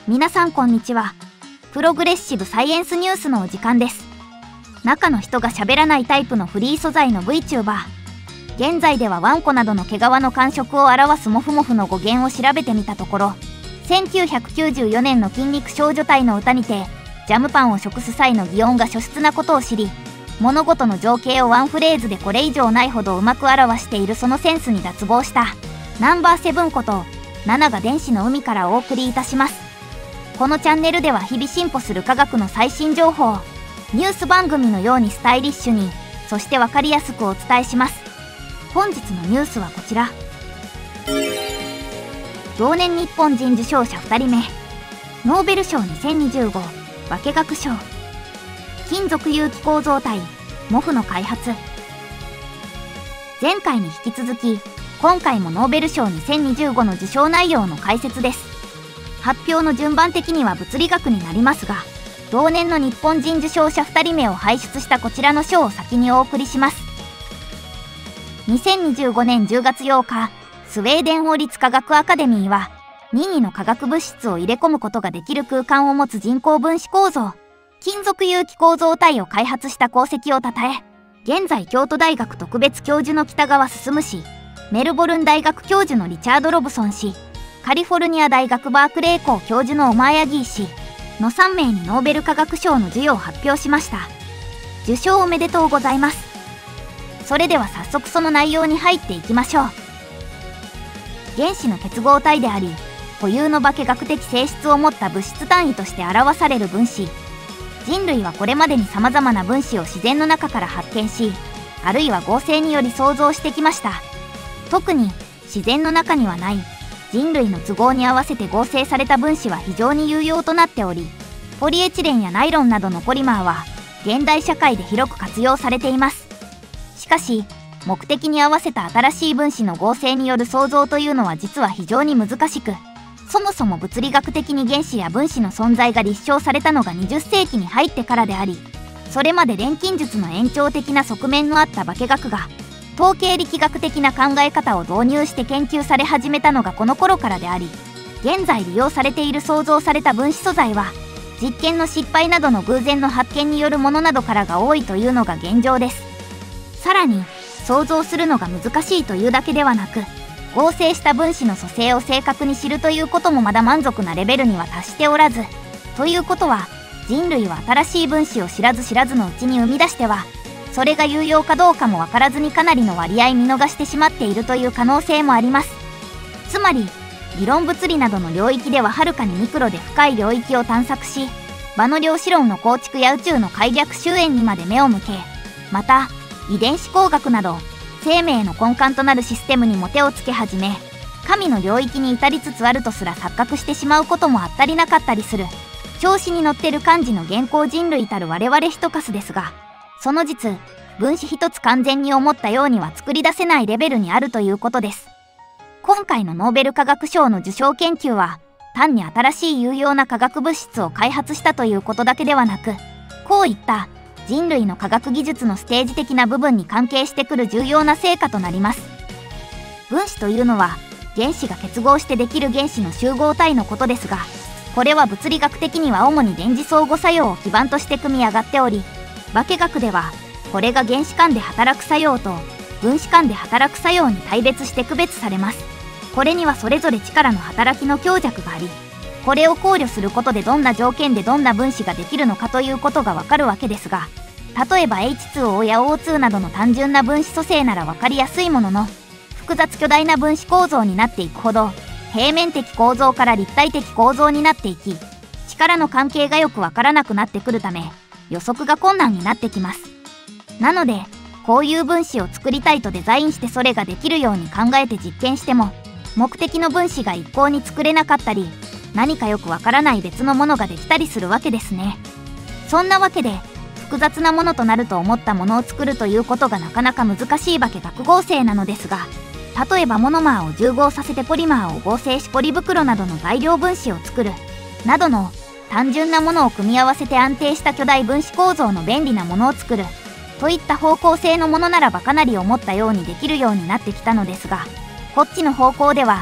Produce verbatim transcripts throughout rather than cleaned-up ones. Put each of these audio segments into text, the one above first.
皆さんこんにちは。プログレッシブサイエンスニュースのお時間です。中の人が喋らないタイプのフリー素材の VTuber。現在ではワンコなどの毛皮の感触を表すモフモフの語源を調べてみたところ、せんきゅうひゃくきゅうじゅうよねんの筋肉少女隊の歌にて、ジャムパンを食す際の擬音が初出なことを知り、物事の情景をワンフレーズでこれ以上ないほどうまく表しているそのセンスに脱帽したナンバーセブンことナナが電子の海からお送りいたします。このチャンネルでは日々進歩する科学の最新情報をニュース番組のようにスタイリッシュに、そしてわかりやすくお伝えします。本日のニュースはこちら。同年日本人受賞者ふたりめ、ノーベル賞にせんにじゅうご化学賞、金属有機構造体モフの開発。前回に引き続き今回もノーベル賞にせんにじゅうごの受賞内容の解説です。発表の順番的には物理学になりますが、同年の日本人受賞者ふたりめを輩出したこちらの賞を先にお送りします。にせんにじゅうごねんじゅうがつようか、スウェーデン王立科学アカデミーは任意の化学物質を入れ込むことができる空間を持つ人工分子構造、金属有機構造体を開発した功績をたたえ、現在京都大学特別教授の北川進氏、メルボルン大学教授のリチャード・ロブソン氏、カリフォルニア大学バークレー校教授のオマーヤギー氏のさんめいにノーベル化学賞の授与を発表しました。受賞おめでとうございます。それでは早速その内容に入っていきましょう。原子の結合体であり、固有の化学的性質を持った物質単位として表される分子。人類はこれまでに様々な分子を自然の中から発見し、あるいは合成により創造してきました。特に自然の中にはない人類の都合に合わせて合成された分子は非常に有用となっており、ポリエチレンやナイロンなどのポリマーは現代社会で広く活用されています。しかし、目的に合わせた新しい分子の合成による創造というのは実は非常に難しく、そもそも物理学的に原子や分子の存在が立証されたのがにじゅっせいきに入ってからであり、それまで錬金術の延長的な側面のあった化学が、統計力学的な考え方を導入して研究され始めたのがこの頃からであり、現在利用されている創造された分子素材は、実験の失敗などの偶然の発見によるものなどからが多いというのが現状です。さらに、創造するのが難しいというだけではなく、合成した分子の組成を正確に知るということもまだ満足なレベルには達しておらず、ということは、人類は新しい分子を知らず知らずのうちに生み出しては、それが有用かどうかも分からずにかなりの割合見逃してしまっているという可能性もあります。つまり、理論物理などの領域でははるかにミクロで深い領域を探索し、場の量子論の構築や宇宙の開逆周縁にまで目を向け、また、遺伝子工学など、生命の根幹となるシステムにも手をつけ始め、神の領域に至りつつあるとすら錯覚してしまうこともあったりなかったりする、調子に乗ってる感じの現行人類たる我々一カスですが、その実、分子一つ完全に思ったようには作り出せないレベルにあるということです。今回のノーベル化学賞の受賞研究は、単に新しい有用な化学物質を開発したということだけではなく、こういった人類の科学技術のステージ的な部分に関係してくる重要な成果となります。分子というのは、原子が結合してできる原子の集合体のことですが、これは物理学的には主に電磁相互作用を基盤として組み上がっており、化学ではこれが原子間で働く作用と分子間で働く作用に大別して区別されます。これにはそれぞれ力の働きの強弱があり、これを考慮することでどんな条件でどんな分子ができるのかということがわかるわけですが、例えば エイチツーオー や オーツー などの単純な分子組成ならわかりやすいものの、複雑巨大な分子構造になっていくほど平面的構造から立体的構造になっていき、力の関係がよくわからなくなってくるため、予測が困難になってきます。なので、こういう分子を作りたいとデザインしてそれができるように考えて実験しても、目的の分子が一向に作れなかったり、何かよくわからない別のものができたりするわけですね。そんなわけで、複雑なものとなると思ったものを作るということがなかなか難しい化学合成なのですが、例えばモノマーを重合させてポリマーを合成しポリ袋などの材料分子を作る、などの単純なものを組み合わせて安定した巨大分子構造の便利なものを作るといった方向性のものならばかなり思ったようにできるようになってきたのですが、こっちの方向では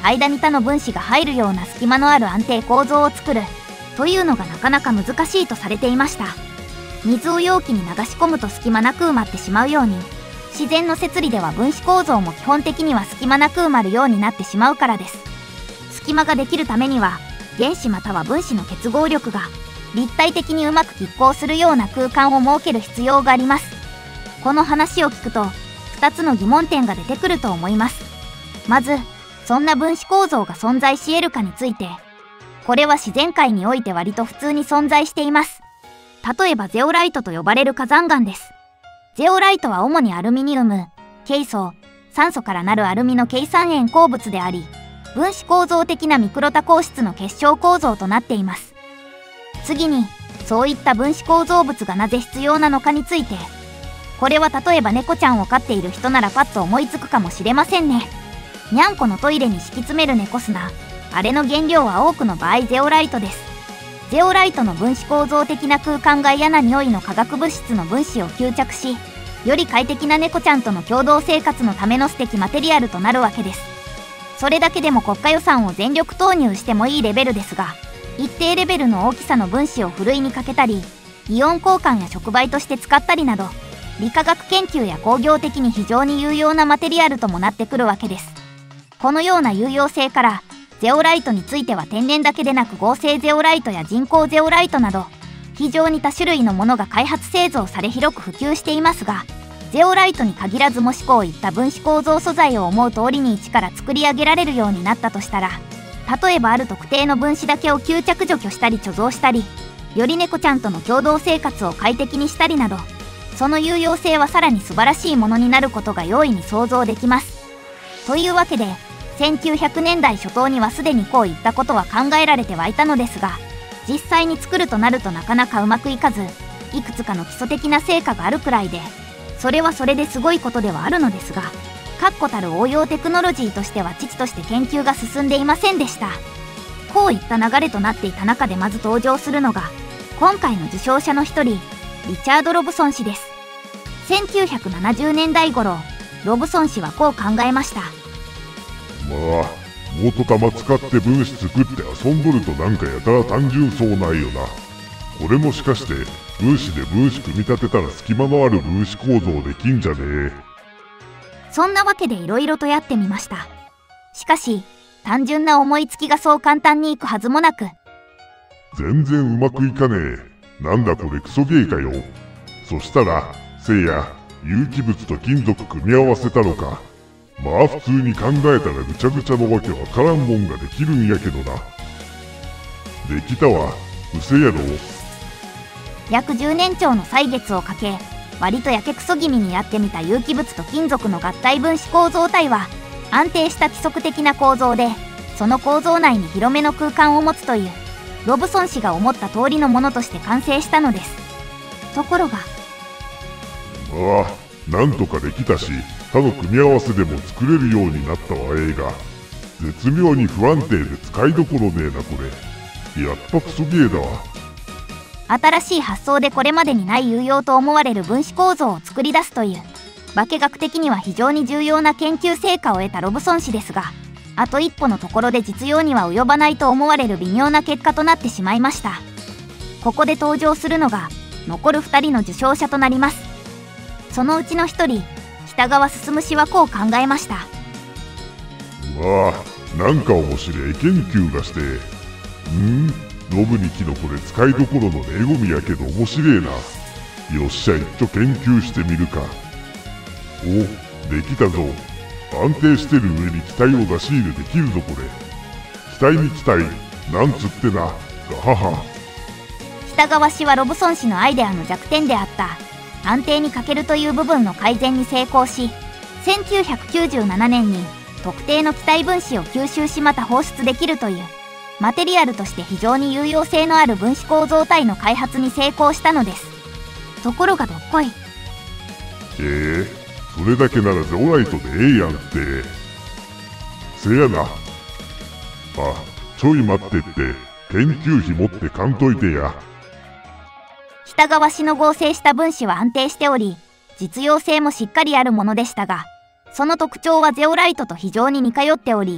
間に他の分子が入るような隙間のある安定構造を作るというのがなかなか難しいとされていました。水を容器に流し込むと隙間なく埋まってしまうように、自然の摂理では分子構造も基本的には隙間なく埋まるようになってしまうからです。隙間ができるためには、原子または分子の結合力が立体的にうまく拮抗するような空間を設ける必要があります。この話を聞くと、ふたつの疑問点が出てくると思います。まず、そんな分子構造が存在し得るかについて、これは自然界において割と普通に存在しています。例えばゼオライトと呼ばれる火山岩です。ゼオライトは主にアルミニウム、ケイ素、酸素からなるアルミのケイ酸塩鉱物であり、分子構造的なミクロ多孔質の結晶構造となっています。次に、そういった分子構造物がなぜ必要なのかについて、これは例えば猫ちゃんを飼っている人ならパッと思いつくかもしれませんね。にゃんこのトイレに敷き詰める猫砂、あれの原料は多くの場合ゼオライトです。ゼオライトの分子構造的な空間が嫌な匂いの化学物質の分子を吸着し、より快適な猫ちゃんとの共同生活のための素敵マテリアルとなるわけです。それだけでも国家予算を全力投入してもいいレベルですが、一定レベルの大きさの分子をふるいにかけたり、イオン交換や触媒として使ったりなど、理化学研究や工業的に非常に有用なマテリアルともなってくるわけです。このような有用性から、ゼオライトについては天然だけでなく合成ゼオライトや人工ゼオライトなど、非常に多種類のものが開発製造され広く普及していますが、ゼオライトに限らずもしこういった分子構造素材を思う通りに一から作り上げられるようになったとしたら、例えばある特定の分子だけを吸着除去したり貯蔵したり、より猫ちゃんとの共同生活を快適にしたりなど、その有用性はさらに素晴らしいものになることが容易に想像できます。というわけで、せんきゅうひゃくねんだい初頭にはすでにこういったことは考えられてはいたのですが、実際に作るとなるとなかなかうまくいかず、いくつかの基礎的な成果があるくらいで、それはそれですごいことではあるのですが、確固たる応用テクノロジーとしては遅々として研究が進んでいませんでした。こういった流れとなっていた中でまず登場するのが、今回の受賞者の一人、リチャード・ロブソン氏です。せんきゅうひゃくななじゅうねんだい頃、ロブソン氏はこう考えました。 まあ、元玉使って分子作って遊んどるとなんかやたら単純そうないよな。これもしかして分子で分子組み立てたら隙間のある分子構造できんじゃねえ。 そんなわけでいろいろとやってみました。しかし、単純な思いつきがそう簡単にいくはずもなく、 全然うまくいかねえ。なんだこれクソゲーかよ。そしたら、せいや、有機物と金属組み合わせたのか。まあ普通に考えたらぐちゃぐちゃのわけわからんもんができるんやけどな。できたわ、うせやろ。 約じゅうねん超の歳月をかけ、割とやけくそ気味にやってみた有機物と金属の合体分子構造体は、安定した規則的な構造で、その構造内に広めの空間を持つという、ロブソン氏が思った通りのものとして完成したのです。ところが、 ああ、なんとかできたし、他の組み合わせでも作れるようになったわええが、絶妙に不安定で使いどころねえなこれ。やっぱクソゲーだわ。 新しい発想でこれまでにない有用と思われる分子構造を作り出すという、化学的には非常に重要な研究成果を得たロブソン氏ですが、あと一歩のところで実用には及ばないと思われる微妙な結果となってしまいました。ここで登場するのが、残るふたりの受賞者となります。そのうちのひとり、北川進氏はこう考えました。 うわあ、なんか面白い研究がして、んーノブにキノコで使いどころのえごみやけど面白えな。よっしゃ、一丁研究してみるか。お、できたぞ。安定してる上に気体を出し入れできるぞこれ。気体に気体、なんつってな、ガハハ。 北川氏はロブソン氏のアイデアの弱点であった安定に欠けるという部分の改善に成功し、せんきゅうひゃくきゅうじゅうななねんに特定の気体分子を吸収しまた放出できるというマテリアルとして非常に有用性のある分子構造体の開発に成功したのです。ところがどっこい。 へえ、それだけならゼオライトでええやんって。せやな。あ、ちょい待ってって、研究費持ってかんといてや。 北川氏の合成した分子は安定しており、実用性もしっかりあるものでしたが、その特徴はゼオライトと非常に似通っており、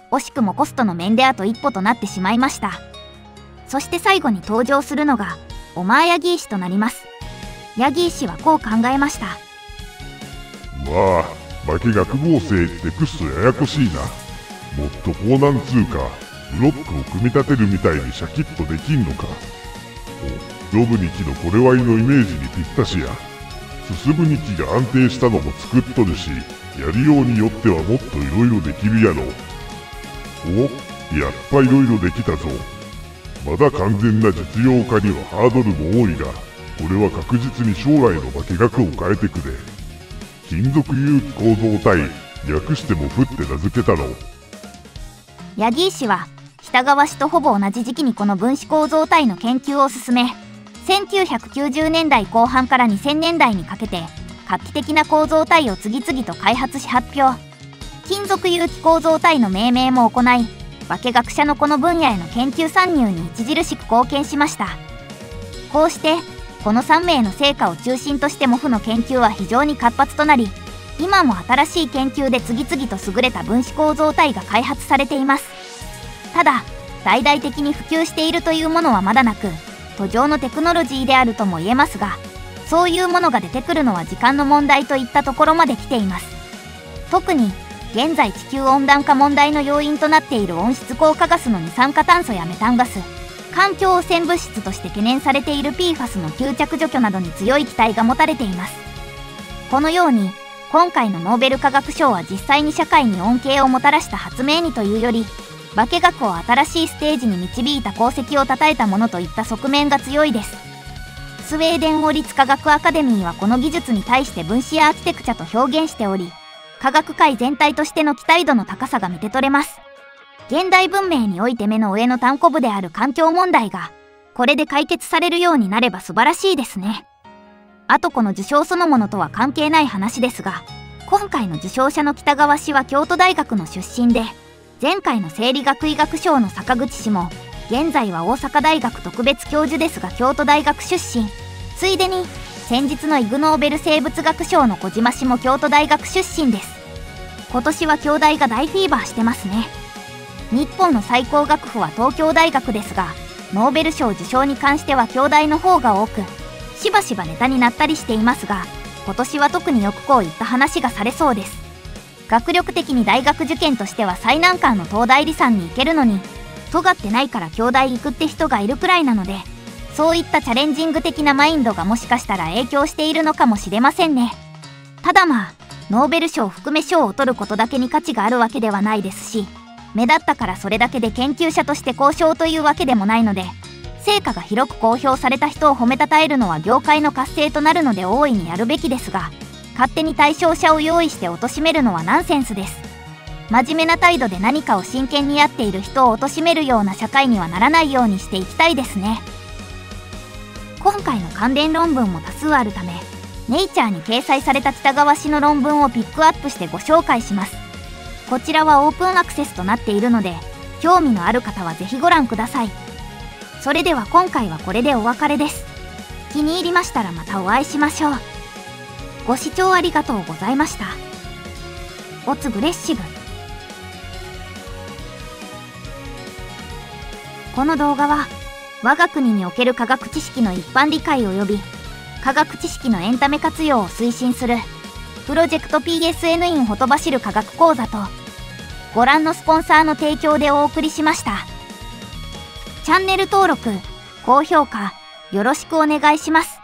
惜しくもコストの面であと一歩となってしまいました。そして最後に登場するのがオマー・ヤギー氏となります。ヤギー氏はこう考えました。 まあ化学合成ってくっそややこしいな。もっと高難通貨ブロックを組み立てるみたいにシャキッとできんのか。おロブニキのこれわいのイメージにぴったしや。進むニキが安定したのも作っとるし、やりようによってはもっといろいろできるやろ。おやっぱいろいろできたぞ。まだ完全な実用化にはハードルも多いが、これは確実に将来の化学を変えてくれ。金属有機構造体、略してもフって名付けたろう。 ヤギー氏は北川氏とほぼ同じ時期にこの分子構造体の研究を進め、せんきゅうひゃくきゅうじゅうねんだいこう半からにせんねんだいにかけて画期的な構造体を次々と開発し発表。金属有機構造体の命名も行い、化学者のこの分野への研究参入に著しく貢献しました。こうしてこのさんめいの成果を中心としてモフの研究は非常に活発となり、今も新しい研究で次々と優れた分子構造体が開発されています。ただ大々的に普及しているというものはまだなく、途上のテクノロジーであるとも言えますが、そういうものが出てくるのは時間の問題といったところまで来ています。特に現在地球温暖化問題の要因となっている温室効果ガスの二酸化炭素やメタンガス、環境汚染物質として懸念されている ピーファス の吸着除去などに強い期待が持たれています。このように今回のノーベル化学賞は実際に社会に恩恵をもたらした発明にというより、化学を新しいステージに導いた功績をたたえたものといった側面が強いです。スウェーデン王立科学アカデミーはこの技術に対して分子アーキテクチャと表現しており、科学界全体としての期待度の高さが見て取れます。現代文明において目の上の単行部である環境問題がこれで解決されるようになれば素晴らしいですね。あとこの受賞そのものとは関係ない話ですが、今回の受賞者の北川氏は京都大学の出身で、前回の生理学医学賞の坂口氏も現在は大阪大学特別教授ですが京都大学出身。ついでに先日のイグ・ノーベル生物学賞の小島氏も京都大学出身です。今年は京大が大フィーバーしてますね。日本の最高学府は東京大学ですが、ノーベル賞受賞に関しては京大の方が多く、しばしばネタになったりしていますが、今年は特によくこういった話がされそうです。学力的に大学受験としては最難関の東大理さんに行けるのに、尖ってないから京大行くって人がいるくらいなので、そういったチャレンジング的なマインドがもしかしたら影響しているのかもしれませんね。ただまあ、ノーベル賞含め賞を取ることだけに価値があるわけではないですし、目立ったからそれだけで研究者として高賞というわけでもないので、成果が広く公表された人を褒めたたえるのは業界の活性となるので大いにやるべきですが、勝手に対象者を用意して貶めるのはナンセンスです。真面目な態度で何かを真剣にやっている人を貶めるような社会にはならないようにしていきたいですね。今回の関連論文も多数あるため、ネイチャーに掲載された北川氏の論文をピックアップしてご紹介します。こちらはオープンアクセスとなっているので、興味のある方はぜひご覧ください。それでは今回はこれでお別れです。気に入りましたらまたお会いしましょう。ご視聴ありがとうございました。オツグレッシブ。この動画は我が国における科学知識の一般理解及び科学知識のエンタメ活用を推進するプロジェクト ピーエスエヌ in ほとばしる科学講座とご覧のスポンサーの提供でお送りしました。チャンネル登録、高評価よろしくお願いします。